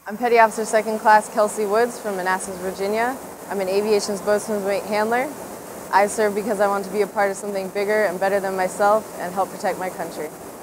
I'm Petty Officer 2nd Class Kelsey Woods from Manassas, Virginia. I'm an Aviation's Boatswain's Mate handler. I serve because I want to be a part of something bigger and better than myself and help protect my country.